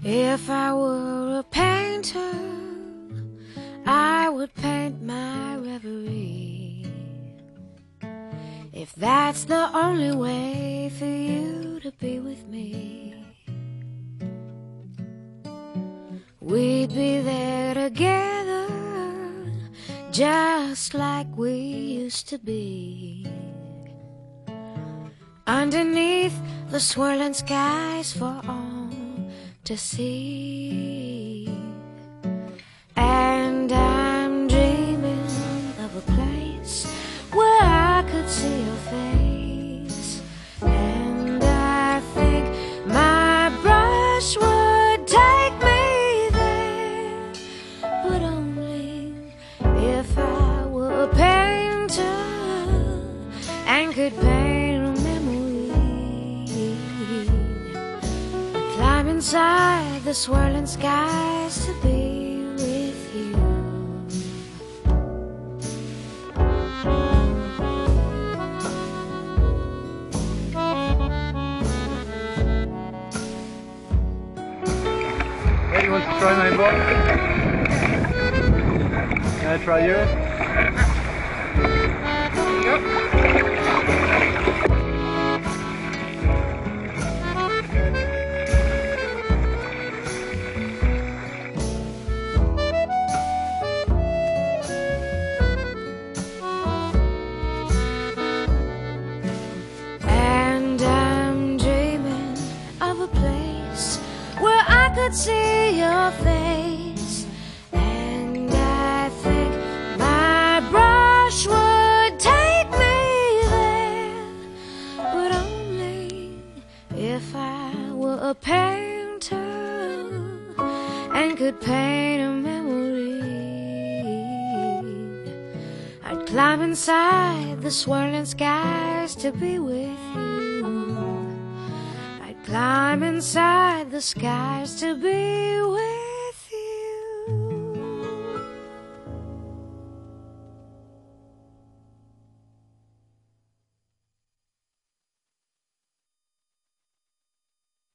If I were a painter, I would paint my reverie. If that's the only way for you to be with me, we'd be there together, just like we used to be. Underneath the swirling skies for all to see. And I'm dreaming of a place where I could see your face. And I think my brush would take me there, but only if I were a painter and could paint a memory. I'd climb inside the swirling skies to be with you. Heidi wants to try my book. Can I try yours? Yep. And I'm dreaming of a place where I could see your face. And I think my brush would take me there, but only if I were a painter and could paint a memory. I'd climb inside the swirling skies to be with you. I'd climb inside the skies to be with you.